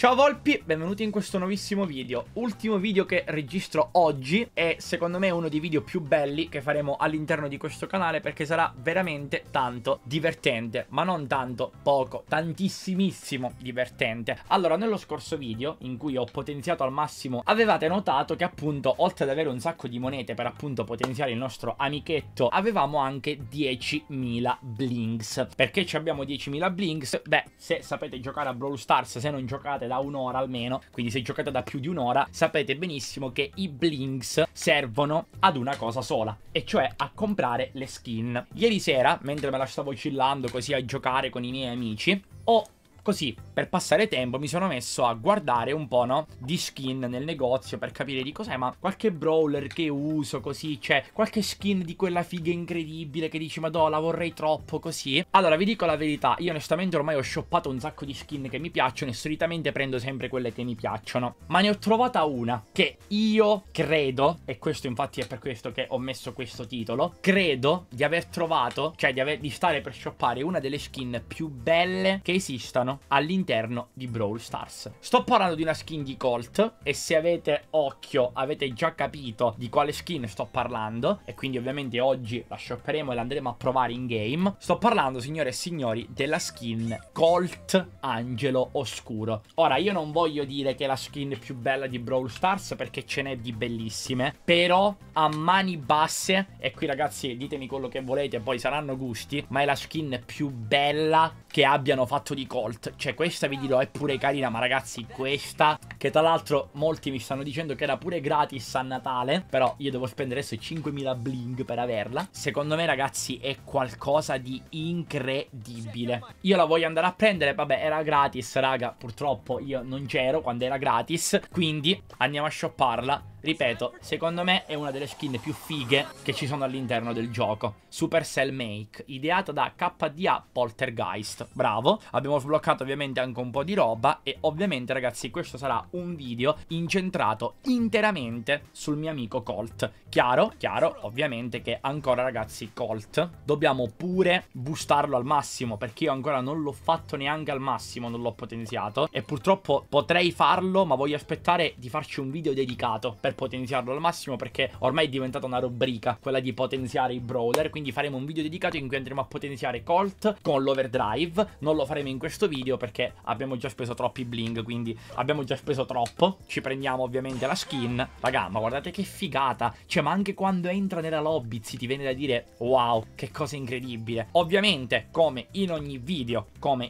Ciao Volpi, benvenuti in questo nuovissimo video. Ultimo video che registro oggi e secondo me uno dei video più belli che faremo all'interno di questo canale, perché sarà veramente tanto divertente, ma non tanto, poco, tantissimissimo divertente. Allora, nello scorso video in cui ho potenziato al massimo, avevate notato che appunto, oltre ad avere un sacco di monete per appunto potenziare il nostro amichetto, avevamo anche 10.000 blinks. Perché ci abbiamo 10.000 blinks? Beh, se sapete giocare a Brawl Stars, se non giocate da un'ora almeno, quindi se giocate da più di un'ora, sapete benissimo che i blinks servono ad una cosa sola, e cioè a comprare le skin. Ieri sera, mentre me la stavo chillando così a giocare con i miei amici, così, per passare tempo, mi sono messo a guardare un po', no? Di skin nel negozio per capire di cos'è, ma qualche brawler che uso così, cioè qualche skin di quella figa incredibile che dici, madò, la vorrei troppo così. Allora, vi dico la verità, io onestamente ormai ho shoppato un sacco di skin che mi piacciono e solitamente prendo sempre quelle che mi piacciono. Ma ne ho trovata una che io credo, e questo infatti è per questo che ho messo questo titolo, credo di aver trovato, cioè di stare per shoppare una delle skin più belle che esistano all'interno di Brawl Stars. Sto parlando di una skin di Colt, e se avete occhio avete già capito di quale skin sto parlando, e quindi ovviamente oggi la shopperemo e la andremo a provare in game. Sto parlando, signore e signori, della skin Colt Angelo Oscuro. Ora, io non voglio dire che è la skin più bella di Brawl Stars, perché ce n'è di bellissime, però a mani basse, e qui ragazzi ditemi quello che volete, poi saranno gusti, ma è la skin più bella che abbiano fatto di Colt. Cioè, questa vi dirò è pure carina, ma ragazzi, questa, che tra l'altro molti mi stanno dicendo che era pure gratis a Natale, però io devo spendere adesso 5.000 bling per averla. Secondo me ragazzi è qualcosa di incredibile. Io la voglio andare a prendere, vabbè, era gratis raga, purtroppo io non c'ero quando era gratis, quindi andiamo a shopparla. Ripeto, secondo me è una delle skin più fighe che ci sono all'interno del gioco. Supercell Make, ideata da KDA Poltergeist. Bravo, abbiamo sbloccato ovviamente anche un po' di roba, e ovviamente ragazzi questo sarà un video incentrato interamente sul mio amico Colt. Chiaro, ovviamente che ancora ragazzi Colt dobbiamo pure boostarlo al massimo, perché io ancora non l'ho fatto neanche al massimo, non l'ho potenziato, e purtroppo potrei farlo, ma voglio aspettare di farci un video dedicato per potenziarlo al massimo, perché ormai è diventata una rubrica quella di potenziare i brawler, quindi faremo un video dedicato in cui andremo a potenziare Colt con l'overdrive. Non lo faremo in questo video perché abbiamo già speso troppi bling, quindi abbiamo già speso troppo. Ci prendiamo ovviamente la skin. Raga, ma guardate che figata, cioè, ma anche quando entra nella lobby ti viene da dire wow, che cosa incredibile. Ovviamente come in ogni video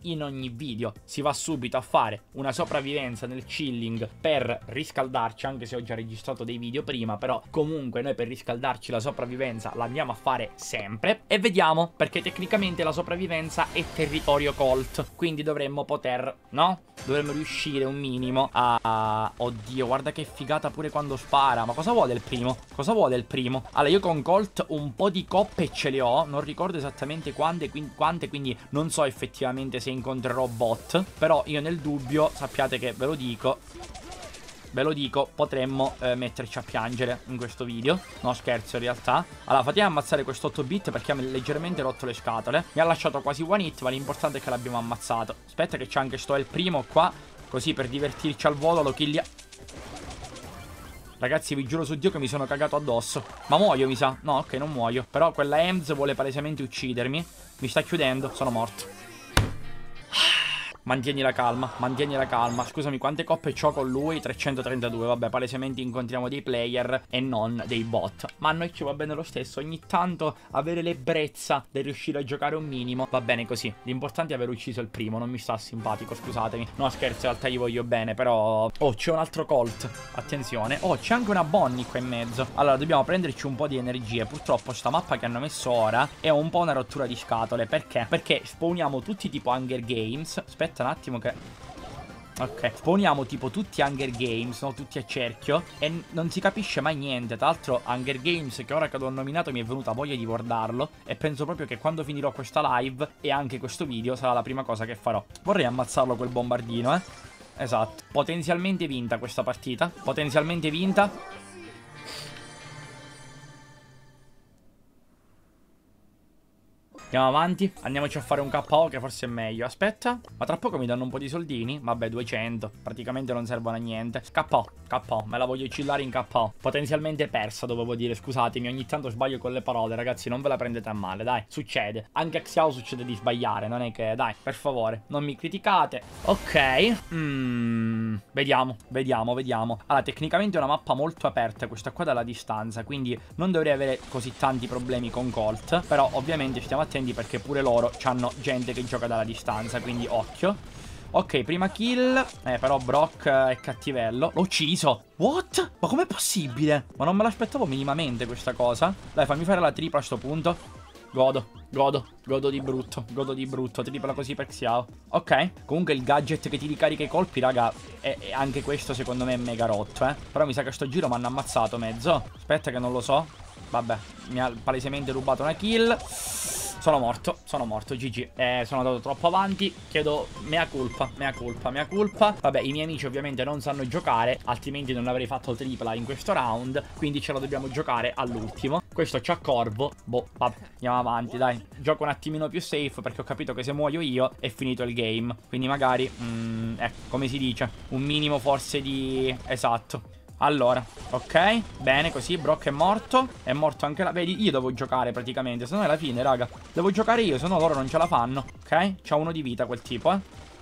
si va subito a fare una sopravvivenza nel chilling per riscaldarci, anche se ho già registrato dei video prima, però comunque noi per riscaldarci la sopravvivenza la andiamo a fare sempre, e vediamo, perché tecnicamente la sopravvivenza è territorio Colt, quindi dovremmo poter, no? Dovremmo riuscire un minimo a... Oddio, guarda che figata pure quando spara. Ma cosa vuole il primo? Cosa vuole il primo? Allora, io con Colt un po' di coppe ce le ho, non ricordo esattamente quante, quindi non so effettivamente se incontrerò bot, però io nel dubbio sappiate che ve lo dico, potremmo metterci a piangere in questo video. No, scherzo, in realtà. Allora, fate ammazzare questo 8 bit perché ha leggermente rotto le scatole. Mi ha lasciato quasi one hit, ma l'importante è che l'abbiamo ammazzato. Aspetta che c'è anche sto il primo qua, così per divertirci al volo lo killia. Ragazzi, vi giuro su Dio che mi sono cagato addosso. Ma muoio, mi sa. No, ok, non muoio. Però quella Ems vuole palesemente uccidermi. Mi sta chiudendo, sono morto. Mantieni la calma, Scusami, quante coppe c'ho con lui? 332, vabbè, palesemente incontriamo dei player e non dei bot. Ma a noi ci va bene lo stesso, ogni tanto avere l'ebbrezza di riuscire a giocare un minimo va bene così. L'importante è aver ucciso il primo, non mi sta simpatico, scusatemi. No, scherzo, in realtà gli voglio bene, però... Oh, c'è un altro Colt, attenzione. Oh, c'è anche una Bonnie qua in mezzo. Allora, dobbiamo prenderci un po' di energie. Purtroppo sta mappa che hanno messo ora è un po' una rottura di scatole. Perché? Perché spawniamo tutti tipo Hunger Games. Aspetta un attimo che... Ok, spawniamo tipo tutti Hunger Games, no? Tutti a cerchio, e non si capisce mai niente. Tra l'altro Hunger Games, che ora che l'ho nominato mi è venuta voglia di guardarlo, e penso proprio che quando finirò questa live e anche questo video sarà la prima cosa che farò. Vorrei ammazzarlo quel bombardino, Esatto. Potenzialmente vinta questa partita. Potenzialmente vinta. Andiamo avanti. Andiamoci a fare un KO che forse è meglio. Aspetta. Ma tra poco mi danno un po' di soldini. Vabbè, 200. Praticamente non servono a niente. KO. KO. Me la voglio chillare in KO. Potenzialmente persa, dovevo dire. Scusatemi, ogni tanto sbaglio con le parole, ragazzi. Non ve la prendete a male, dai. Succede. Anche a Xiao succede di sbagliare. Non è che... Dai, per favore. Non mi criticate. Ok. Vediamo. Allora, tecnicamente è una mappa molto aperta questa qua dalla distanza, quindi non dovrei avere così tanti problemi con Colt. Però ovviamente stiamo attenti perché pure loro hanno gente che gioca dalla distanza, quindi occhio. Ok, prima kill. Però Brock è cattivello. L'ho ucciso. What? Ma com'è possibile? Ma non me l'aspettavo minimamente questa cosa. Dai, fammi fare la tripla a sto punto. Godo di brutto. Tripla così per Xiao. Ok. Comunque il gadget che ti ricarica i colpi, raga, è anche questo secondo me è mega rotto, Però mi sa che sto giro mi hanno ammazzato mezzo. Aspetta che non lo so. Vabbè, mi ha palesemente rubato una kill. Sono morto, GG. Sono andato troppo avanti. Chiedo mea culpa. Vabbè, i miei amici ovviamente non sanno giocare, altrimenti non avrei fatto tripla in questo round. Quindi ce la dobbiamo giocare all'ultimo. Questo c'ha Corvo. Boh, vabbè, andiamo avanti, dai. Gioco un attimino più safe perché ho capito che se muoio io è finito il game. Quindi magari, ecco, come si dice, un minimo forse di... Esatto. Allora, ok, bene così, Brock è morto anche la... Vedi, io devo giocare praticamente, se no è alla fine, raga. Devo giocare io, se no loro non ce la fanno, ok? C'ha uno di vita quel tipo,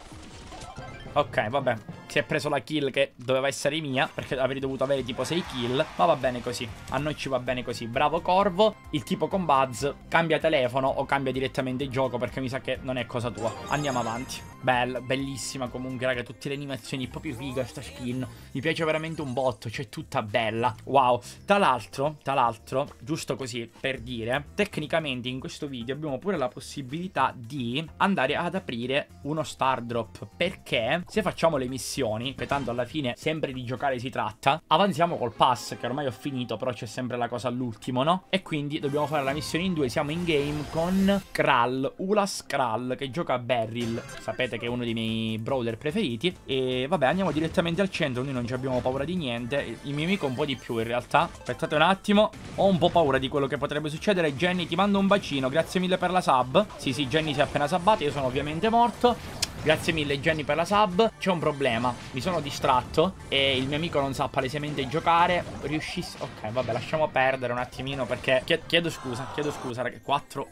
Ok, vabbè, si è preso la kill che doveva essere mia, perché avrei dovuto avere tipo 6 kill, ma va bene così, a noi ci va bene così. Bravo Corvo. Il tipo con Buzz cambia telefono o cambia direttamente gioco, perché mi sa che non è cosa tua. Andiamo avanti. Bella, bellissima comunque, raga, tutte le animazioni, proprio figa sta skin. Mi piace veramente un botto, cioè tutta bella. Wow. Tra l'altro, giusto così per dire, tecnicamente in questo video abbiamo pure la possibilità di andare ad aprire uno Star Drop, perché se facciamo le missioni, che tanto alla fine sempre di giocare si tratta, avanziamo col pass, che ormai ho finito, però c'è sempre la cosa all'ultimo, no? E quindi dobbiamo fare la missione in due. Siamo in game con Kral, Ulas Kral, che gioca a Beryl. Sapete che è uno dei miei brawler preferiti. E vabbè, andiamo direttamente al centro, noi non ci abbiamo paura di niente. Il mio amico un po' di più in realtà. Aspettate un attimo, ho un po' paura di quello che potrebbe succedere. Jenny, ti mando un bacino, grazie mille per la sub. Sì, Jenny si è appena subbata, io sono ovviamente morto. Grazie mille Jenny per la sub. C'è un problema, mi sono distratto e il mio amico non sa palesemente giocare. Riuscissi... Ok, vabbè, lasciamo perdere un attimino perché... Chiedo scusa, raga. 4...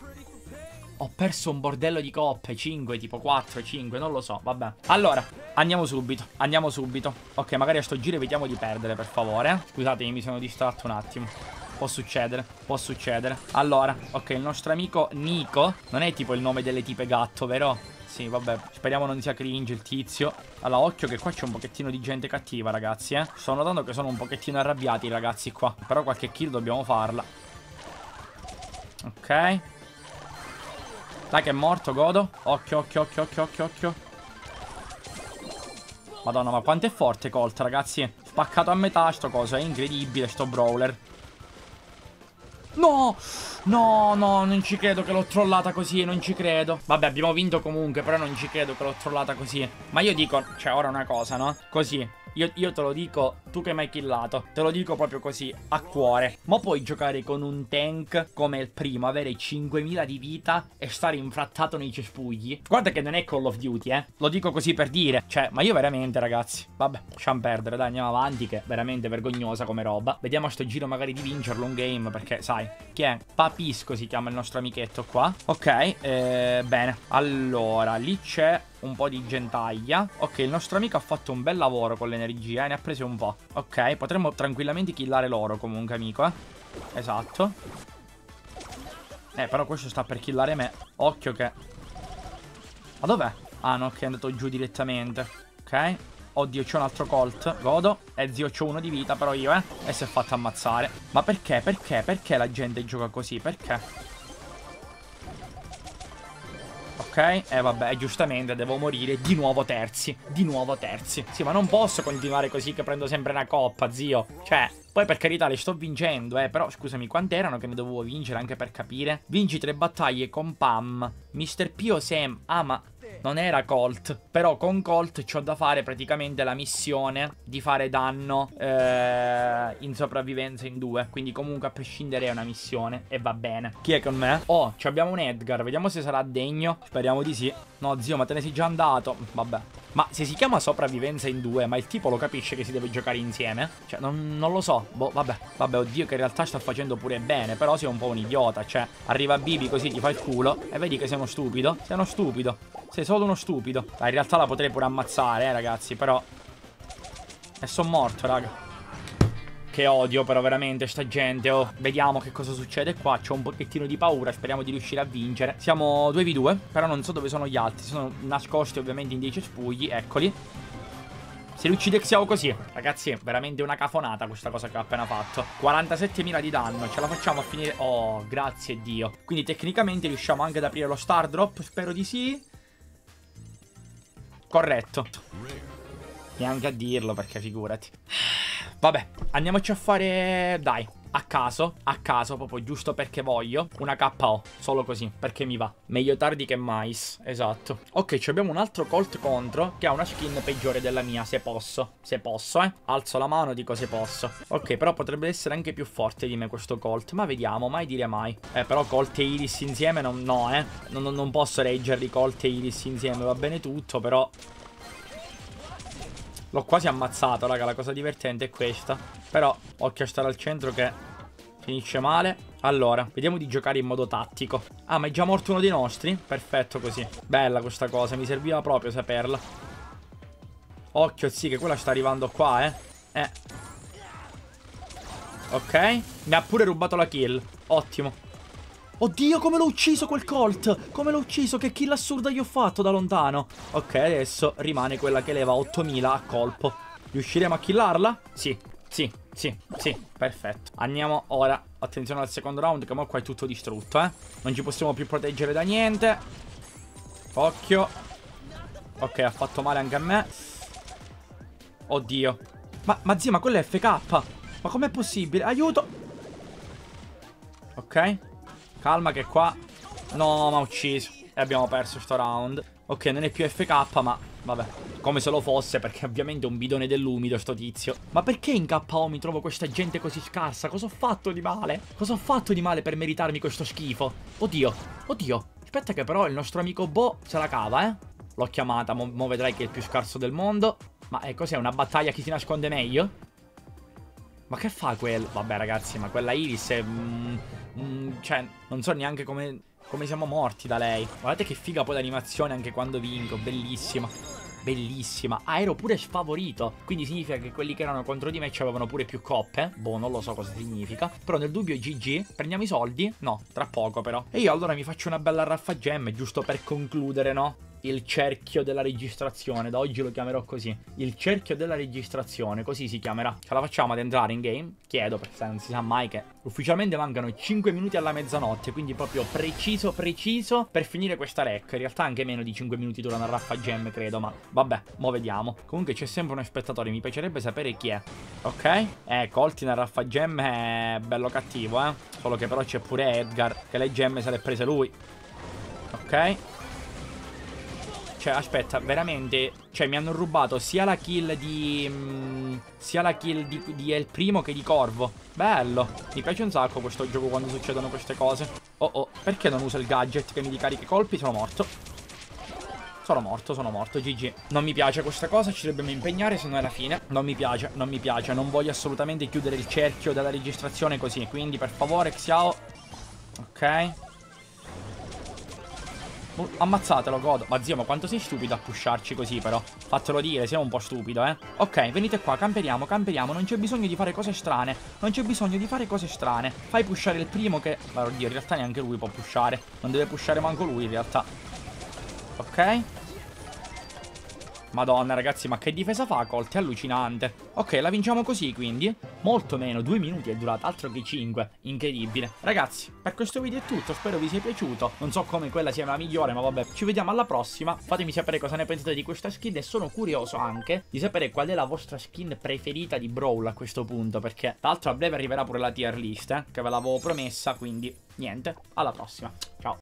Ho perso un bordello di coppe, 5, tipo 4, 5, non lo so, vabbè. Allora, andiamo subito. Ok, magari a sto giro evitiamo di perdere, per favore. Scusatemi, mi sono distratto un attimo. Può succedere. Allora, ok, il nostro amico Nico. Non è tipo il nome delle tipe gatto, vero? Sì, vabbè, speriamo non sia cringe il tizio. Allora, occhio che qua c'è un pochettino di gente cattiva, ragazzi, Sto notando che sono un pochettino arrabbiati i ragazzi qua. Però qualche kill dobbiamo farla. Ok. Dai che è morto, godo. Occhio. Madonna, ma quanto è forte Colt, ragazzi. Spaccato a metà sto coso, è incredibile sto brawler. No, non ci credo che l'ho trollata così, non ci credo. Vabbè, abbiamo vinto comunque, però non ci credo che l'ho trollata così. Ma io dico, cioè ora una cosa, no? Così, io te lo dico, tu che mi hai killato, te lo dico proprio così, a cuore. Ma puoi giocare con un tank come il primo, avere 5000 di vita e stare infrattato nei cespugli? Guarda che non è Call of Duty, Lo dico così per dire. Cioè, ma io veramente, ragazzi, vabbè, lasciamo perdere, dai, andiamo avanti, che è veramente vergognosa come roba. Vediamo a sto giro magari di vincerlo un game, perché, sai, chi è? Papisco si chiama il nostro amichetto qua. Ok, bene. Allora, lì c'è un po' di gentaglia. Ok, il nostro amico ha fatto un bel lavoro con l'energia, ne ha prese un po'. Ok, potremmo tranquillamente killare loro comunque, amico, Esatto. Però questo sta per killare me. Occhio che... Ma dov'è? Ah no, che è andato giù direttamente. Ok. Oddio, c'è un altro Colt. Godo. Zio, c'ho uno di vita però io, E si è fatto ammazzare. Ma perché? Perché la gente gioca così? Perché? Ok, vabbè, giustamente devo morire di nuovo terzi. Sì, ma non posso continuare così che prendo sempre una coppa, zio. Cioè, poi per carità le sto vincendo, però scusami, quant'erano che ne dovevo vincere, anche per capire? Vinci 3 battaglie con Pam, Mr. P o Sam. Ah, ma Non era Colt. Però con Colt c'ho da fare praticamente la missione di fare danno in sopravvivenza in 2. Quindi comunque a prescindere è una missione e va bene. Chi è con me? Oh, abbiamo un Edgar. Vediamo se sarà degno. Speriamo di sì. No zio, ma te ne sei già andato. Vabbè. Ma se si chiama sopravvivenza in 2, ma il tipo lo capisce che si deve giocare insieme? Cioè, non lo so. Boh, vabbè. Vabbè, oddio, che in realtà sta facendo pure bene. Però sei un po' un idiota. Cioè, arriva Bibi così ti fa il culo e vedi che sei uno stupido. Sei uno stupido. Sei solo uno stupido. Ma in realtà la potrei pure ammazzare, ragazzi. Però... E son morto, raga. Che odio però veramente sta gente. Oh, vediamo che cosa succede qua. C'ho un pochettino di paura. Speriamo di riuscire a vincere. Siamo 2v2. Però non so dove sono gli altri. Sono nascosti ovviamente in dei cespugli. Eccoli. Se li uccide Xiao così. Ragazzi è veramente una cafonata questa cosa che ho appena fatto. 47.000 di danno. Ce la facciamo a finire. Oh grazie Dio. Quindi tecnicamente riusciamo anche ad aprire lo Star Drop. Spero di sì. Corretto. Neanche a dirlo perché figurati. Vabbè, andiamoci a fare, dai, a caso, proprio giusto perché voglio, una KO, solo così, perché mi va. Meglio tardi che mai, esatto. Ok, abbiamo un altro Colt contro che ha una skin peggiore della mia, se posso, alzo la mano, dico se posso. Ok, però potrebbe essere anche più forte di me questo Colt, ma vediamo, mai dire mai. Però Colt e Iris insieme non posso reggerli Colt e Iris insieme, va bene tutto, però... L'ho quasi ammazzato, raga, la cosa divertente è questa. Però, occhio a stare al centro che finisce male. Allora, vediamo di giocare in modo tattico. Ah, ma è già morto uno dei nostri? Perfetto così. Bella questa cosa, mi serviva proprio saperla. Occhio, sì, che quella sta arrivando qua, Ok, mi ha pure rubato la kill. Ottimo. Oddio, come l'ho ucciso quel Colt! Come l'ho ucciso, che kill assurda gli ho fatto da lontano. Ok, adesso rimane quella che leva 8000 a colpo. Riusciremo a killarla? Sì, perfetto. Andiamo ora, attenzione al secondo round, che mo qua è tutto distrutto, Non ci possiamo più proteggere da niente. Occhio. Ok, ha fatto male anche a me. Oddio. Ma zia, ma quello è FK. Ma com'è possibile? Aiuto. Ok. Calma che qua... No, mi ha ucciso. E abbiamo perso sto round. Ok, non è più FK, ma... Vabbè. Come se lo fosse, perché ovviamente è un bidone dell'umido sto tizio. Ma perché in KO mi trovo questa gente così scarsa? Cosa ho fatto di male? Cosa ho fatto di male per meritarmi questo schifo? Oddio. Oddio. Aspetta che però il nostro amico Bo se la cava, L'ho chiamata, mo vedrai che è il più scarso del mondo. Ma cos'è? Una battaglia chi si nasconde meglio? Ma che fa quel... Vabbè ragazzi, ma quella Iris è... cioè, non so neanche come siamo morti da lei. Guardate che figa poi l'animazione anche quando vinco. Bellissima. Bellissima. Ah, ero pure sfavorito. Quindi significa che quelli che erano contro di me avevano pure più coppe. Boh, non lo so cosa significa. Però nel dubbio GG. Prendiamo i soldi? No, tra poco però. E io allora mi faccio una bella raffagemme, giusto per concludere, no? Il cerchio della registrazione. Da oggi lo chiamerò così. Il cerchio della registrazione, così si chiamerà. Ce la facciamo ad entrare in game? Chiedo, perché non si sa mai che... Ufficialmente mancano 5 minuti alla mezzanotte, quindi proprio preciso per finire questa rec. In realtà anche meno di 5 minuti dura una raffagemme, credo, ma vabbè, mo vediamo. Comunque c'è sempre uno spettatore, mi piacerebbe sapere chi è. Ok? Colti nel raffagemme è bello cattivo, Solo che però c'è pure Edgar, che le gemme se le ha prese lui. Ok? Cioè, aspetta, veramente... Cioè, mi hanno rubato sia la kill di... sia la kill di El Primo che di Corvo. Bello. Mi piace un sacco questo gioco quando succedono queste cose. Oh, perché non uso il gadget che mi ricarica i colpi? Sono morto. Sono morto, GG. Non mi piace questa cosa, ci dobbiamo impegnare, se no è la fine. Non mi piace. Non voglio assolutamente chiudere il cerchio della registrazione così. Quindi, per favore, Xiao. Ok. Ammazzatelo, godo. Ma zio, ma quanto sei stupido a pusharci così però. Fatelo dire, sei un po' stupido, Ok, venite qua, camperiamo. Non c'è bisogno di fare cose strane. Fai pushare il primo che... Ma oddio, in realtà neanche lui può pushare. Non deve pushare manco lui, in realtà. Ok. Madonna ragazzi, ma che difesa fa Colt? È allucinante. Ok, la vinciamo così quindi. Molto meno, 2 minuti è durata, altro che 5. Incredibile. Ragazzi, per questo video è tutto, spero vi sia piaciuto. Non so come quella sia la migliore, ma vabbè. Ci vediamo alla prossima. Fatemi sapere cosa ne pensate di questa skin e sono curioso anche di sapere qual è la vostra skin preferita di Brawl a questo punto, perché tra l'altro a breve arriverà pure la tier list, che ve l'avevo promessa, quindi niente. Alla prossima. Ciao.